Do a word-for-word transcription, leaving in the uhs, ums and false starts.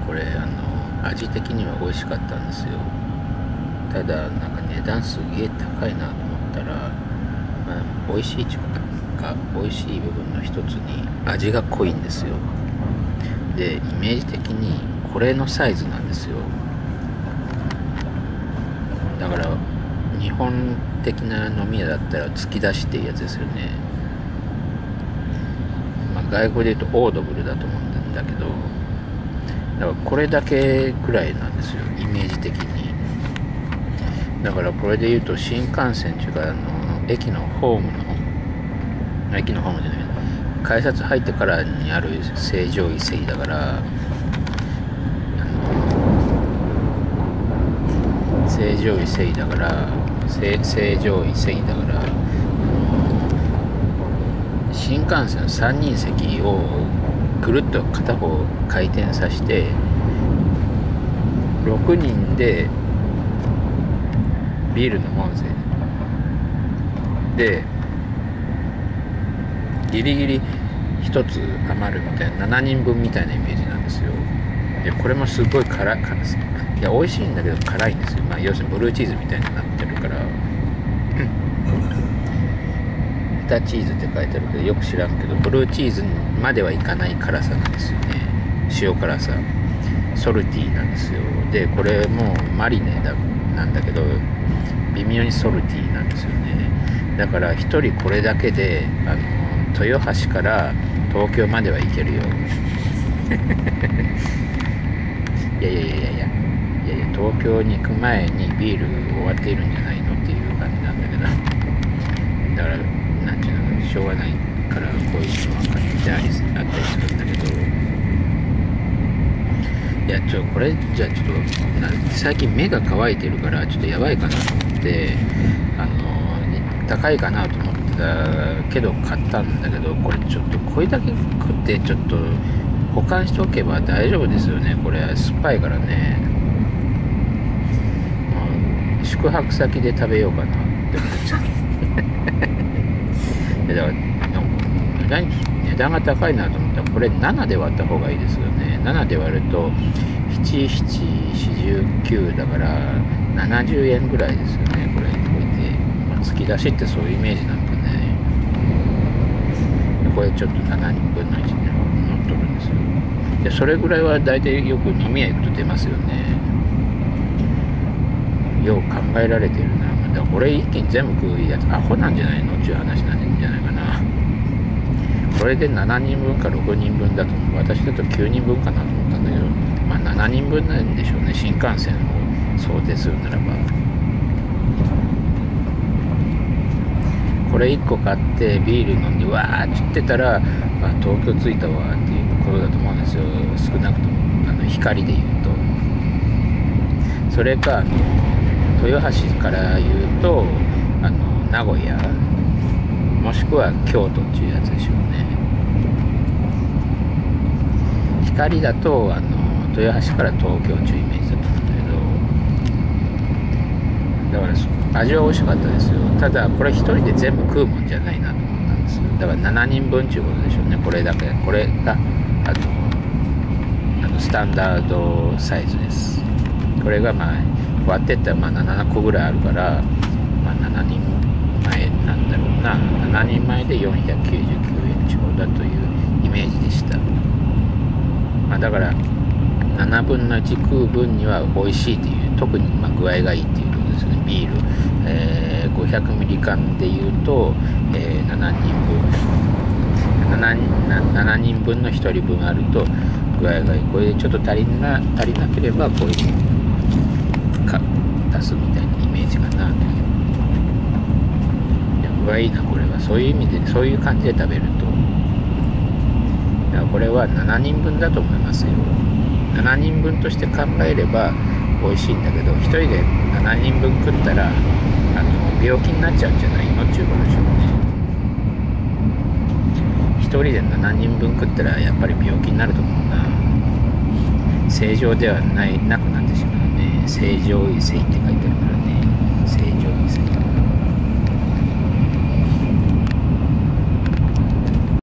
これあの味的には美味しかったんですよ。ただなんか値段すげえ高いなと思ったら、まあ、美味しいか美味しい部分の一つに味が濃いんですよ。でイメージ的にこれのサイズなんですよ。だから日本的な飲み屋だったら突き出しっていうやつですよね。まあ、外国で言うとオードブルだと思うんだけど、だからこれだけくらいなんですよ、イメージ的に。だからこれで言うと新幹線というかあの駅のホームの駅のホームじゃない改札入ってからにある成城石井だから、成城石井だから成城石井だから新幹線さんにん席をぐるっと片方回転させてろくにんでビール飲もうぜでギリギリひとつ余るみたいなななにんぶんみたいなイメージなんですよ。でこれもすごい辛い、いや美味しいんだけど辛いんですよ。まあ要するにブルーチーズみたいになってるから豚チーズって書いてあるけどよく知らんけどブルーチーズまではいかない辛さなんですよね。塩辛さソルティーなんですよ。でこれもうマリネだなんだけど微妙にソルティーなんですよね。だから一人これだけであの豊橋から東京までは行けるよいやいやいやいやいやいや東京に行く前にビール終わっているんじゃないのっていう感じなんだけどだからなんていうのしょうがないからこういうのは感じてありあったりするんだけど、いやちょこれじゃあちょっと最近目が乾いてるからちょっとやばいかなと思ってあの高いかなと思ってたけど買ったんだけど、これちょっとこれだけ食ってちょっと保管しておけば大丈夫ですよね。これ酸っぱいからね、まあ、宿泊先で食べようかなって思っちゃうだから値段値段が高いなと思ったらこれななで割った方がいいですよね。ななで割るとなな、なな、よんじゅうきゅうだからななじゅうえんぐらいですよね。これ置いて、まあ、突き出しってそういうイメージなんかね。これちょっとななにんぶんのいちに乗っとるんですよ。でそれぐらいは大体よく飲み屋行くと出ますよね。よう考えられてるな。だからこれ一気に全部食うやつアホなんじゃないのっていう話なんじゃないかな。これでななにんぶんかろくにんぶんだと私だときゅうにんぶんかなと思ったんだけど、まあななにんぶんなんでしょうね、新幹線を想定するならば。これいっこ買ってビール飲んでわーって言ってたら、あ、東京着いたわっていうことだと思うんですよ。少なくともあの光で言うと。それかあの豊橋から言うとあの名古屋もしくは京都っていうやつでしょうね。光だとあの豊橋から東京っていうイメージだと思うんだけど、だから味は美味しかったですよ。ただこれ一人で全部食うもんじゃないなと思ったんですよ。だからななにんぶんっていうことでしょうね。これだけこれがあのあのスタンダードサイズです。これがまあ割ってったらまあななこぐらいあるから、まあ、ななにんまえなんだろうな。ななにんまえでよんひゃくきゅうじゅうきゅうえんちょうだというイメージでした。まあ、だからななぶんのいち食う分には美味しいという、特にまあ具合がいいっていうことですね。ビール、えー、ごひゃくミリ缶でいうと、えー、ななにんぶん 7, ななにんぶんのひとりぶんあると具合がいい。これでちょっと足りな足りなければこういうか足すみたいなイメージかなという。いや具合いいなこれは。そういう意味でそういう感じで食べると、だからこれはななにんぶんだと思いますよ。ななにんぶんとして考えれば美味しいんだけど、ひとりでななにんぶん食ったらあの病気になっちゃうんじゃないのっていうことでしょうね。ひとりでななにんぶん食ったらやっぱり病気になると思うな。正常ではないなくなってしまうね。正常位性って書いてあるから